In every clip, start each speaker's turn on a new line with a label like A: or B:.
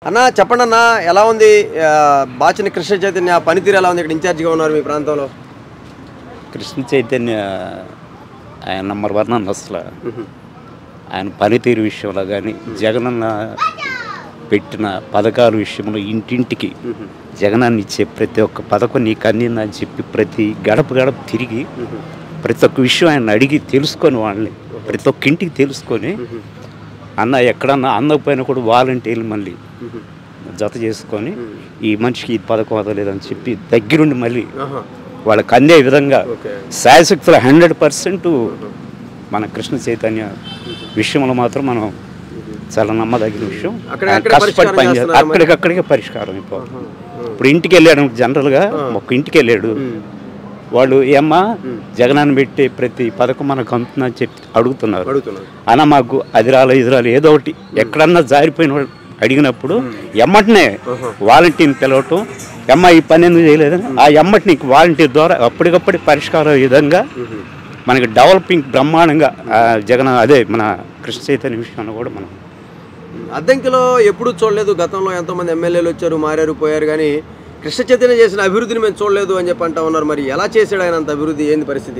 A: అన్న చెప్పండి అన్న, ఎలా ఉంది బాచిన కృష్ణ చైతన్య పనితీరు ఎలా ఉంది? ఇక్కడ ఇన్ఛార్జిగా ఉన్నారు మీ ప్రాంతంలో.
B: కృష్ణ చైతన్య ఆయన నంబర్ 1 అన్న. అసలు ఆయన పనితీరు విషయంలో కానీ జగనన్న పెట్టిన పథకాల విషయంలో ఇంటింటికి జగనాన్ని ఇచ్చే ప్రతి ఒక్క పథకం నీకు అందిందని చెప్పి ప్రతి గడప గడప తిరిగి ప్రతి ఒక్క విషయం ఆయన అడిగి తెలుసుకొని వాళ్ళని ప్రతి ఒక్క ఇంటికి తెలుసుకొని అన్న ఎక్కడన్నా అందకపోయినా కూడా వాలంటీర్లు మళ్ళీ జత చేసుకొని ఈ మనిషికి ఈ పథకం అదలేదని చెప్పి దగ్గరుండి మళ్ళీ వాళ్ళకి అందే విధంగా శాయశక్తులు 100% మన కృష్ణ చైతన్య విషయంలో మాత్రం మనం చాలా నమ్మదగిన విషయం. కష్టపడి పనిచేస్తాం, అక్కడికక్కడికే పరిష్కారం అయిపోతుంది. ఇప్పుడు ఇంటికి వెళ్ళాడు జనరల్గా, ఒక ఇంటికి వెళ్ళాడు, వాళ్ళు ఏమ్మా జగనాన్ని పెట్టి ప్రతి పథకం మనకు అందుతుందని చెప్పి అడుగుతున్నారు. అన్న మాకు అది రాలేదు ఇది రాలేదు ఏదో ఒకటి ఎక్కడన్నా జారిపోయిన వాళ్ళు అడిగినప్పుడు ఎమ్మటినే వాలంటీర్ని పిలవటం, ఎమ్మ ఈ పని ఎందుకు చేయలేదని ఆ ఎమ్మటిని వాలంటీర్ ద్వారా అప్పటికప్పటి పరిష్కారం విధంగా మనకి డెవలపింగ్ బ్రహ్మాండంగా జగన్ అదే మన కృష్ణ చైతన్య విషయంలో కూడా మనం
A: అద్దంకిలో ఎప్పుడూ చూడలేదు. గతంలో ఎంతోమంది ఎమ్మెల్యేలు వచ్చారు, మారారు, పోయారు, కానీ కృష్ణ చైతన్య చేసిన అభివృద్ధిని మేము చూడలేదు అని చెప్పి అంటా ఉన్నారు. మరి ఎలా చేశాడు ఆయన అంత అభివృద్ధి? ఏంది పరిస్థితి?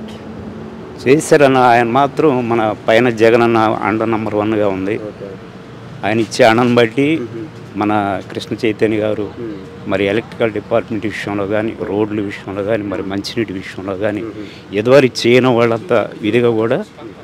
B: చేశారన్న ఆయన మాత్రం మన పైన జగన్ అన్న అండ నంబర్ 1గా ఉంది. ఆయన ఇచ్చే అండను బట్టి మన కృష్ణ చైతన్య గారు మరి ఎలక్ట్రికల్ డిపార్ట్మెంట్ విషయంలో కానీ రోడ్ల విషయంలో కానీ మరి మంచినీటి విషయంలో కానీ ఎదువరి చేయని వాళ్ళంతా ఇదిగా కూడా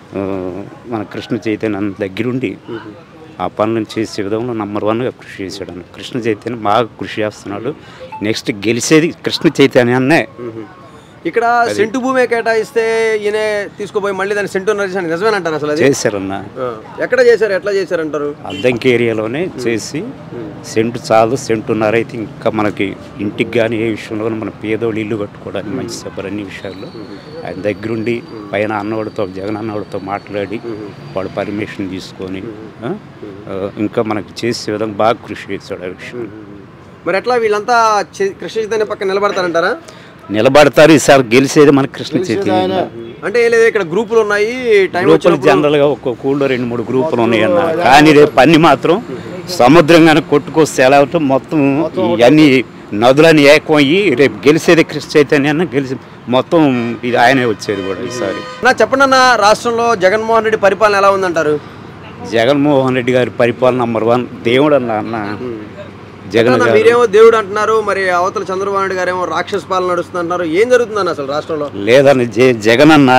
B: మన కృష్ణ చైతన్య దగ్గరుండి ఆ పనులను చేసే విధంలో నంబర్ 1గా కృషి చేశాడు అన్న. కృష్ణ చైతన్య బాగా కృషి చేస్తున్నాడు. నెక్స్ట్ గెలిచేది కృష్ణ చైతన్యాన్నే.
A: ఇక్కడ సెంటు భూమి కేటాయిస్తే ఈయన తీసుకుపోయి మళ్ళీ దాన్ని సెంటు నిజమేనంటారు? అసలు
B: చేశారన్న.
A: ఎక్కడ చేశారు, ఎట్లా చేశారంటారు?
B: అద్దంకి ఏరియాలోనే చేసి సెంటు చాలు, సెంటున్నర అయితే ఇంకా మనకి ఇంటికి కానీ ఏ విషయంలో మన పేదోళ్ళు ఇల్లు కట్టుకోవడానికి మంచి సబ్బర్ అన్ని విషయాల్లో ఆయన దగ్గరుండి పైన అన్నవాడితో జగన్ అన్నవాడితో మాట్లాడి వాడు పర్మిషన్ తీసుకొని ఇంకా మనకి చేసే విధంగా బాగా కృషి చేశాడు ఆ విషయం.
A: మరి ఎట్లా వీళ్ళంతా కృష్ణ చైతన్య పక్కన నిలబడతారంటారా?
B: నిలబడతారు. ఈసారి గెలిచేది మన కృష్ణ చైతన్య.
A: అంటే ఏం గ్రూపులు ఉన్నాయి,
B: గ్రూపులు జనరల్గా ఒక్కొక్క ఊళ్ళో 2-3 గ్రూపులు ఉన్నాయి అన్న. కానీ రేపు పని మాత్రం సముద్రంగానే కొట్టుకొస్తే ఎలా అవుతాం మొత్తం ఇవన్నీ నదులని ఏకం అయ్యి రేపు గెలిచేది కృష్ణ చైతన్య గెలిచి మొత్తం ఇది ఆయనే వచ్చేది కూడా ఈసారి.
A: చెప్పండి అన్న, రాష్ట్రంలో జగన్మోహన్ రెడ్డి పరిపాలన ఎలా ఉందంటారు?
B: జగన్మోహన్ రెడ్డి గారి పరిపాలన నంబర్ 1 దేవుడు అన్న. జగన్
A: మీరేమో దేవుడు అంటున్నారు, మరి అవతల చంద్రబాబు నాయుడు గారేమో రాక్షస పాలన నడుస్తుంటున్నారు. ఏం జరుగుతుందన్న అసలు రాష్ట్రంలో?
B: లేదన్న, జగన్ అన్న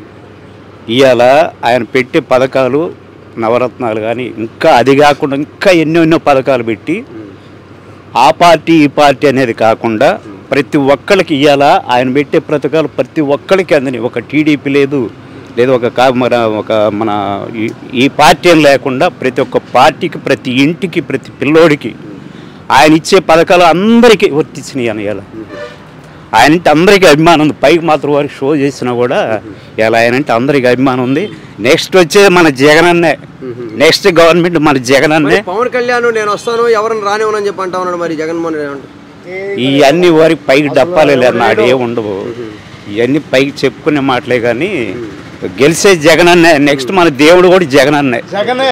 B: ఇవాళ ఆయన పెట్టే పథకాలు నవరత్నాలు కానీ ఇంకా అది కాకుండా ఇంకా ఎన్నో పథకాలు పెట్టి ఆ పార్టీ ఈ పార్టీ అనేది కాకుండా ప్రతి ఒక్కరికి ఇవాళ ఆయన పెట్టే పథకాలు ప్రతి ఒక్కరికి అందని. ఒక టీడీపీ లేదు, లేదా ఒక మన ఈ పార్టీ అని లేకుండా ప్రతి ఒక్క పార్టీకి ప్రతి ఇంటికి ప్రతి పిల్లోడికి ఆయన ఇచ్చే పథకాలు అందరికీ వర్తించినాయి అని. ఇలా ఆయన అంటే అందరికీ అభిమానం ఉంది. పైకి మాత్రం వారికి షో చేసినా కూడా ఇలా ఆయన అంటే అందరికీ అభిమానం ఉంది. నెక్స్ట్ వచ్చేది మన జగనన్నే, నెక్స్ట్ గవర్నమెంట్ మన జగనన్నే.
A: పవన్ కళ్యాణ్ నేను వస్తాను ఎవరిని రానివ్వనని చెప్పి అంటా ఉన్నాడు. మరి జగన్మోహన్ రెడ్డి
B: ఇవన్నీ వారికి పైకి డప్పాలే నాడు ఏ ఉండవు. ఇవన్నీ పైకి చెప్పుకునే మాటలే కానీ గెలిచే జగనన్నే. నెక్స్ట్ మన దేవుడు కూడా జగనన్నే.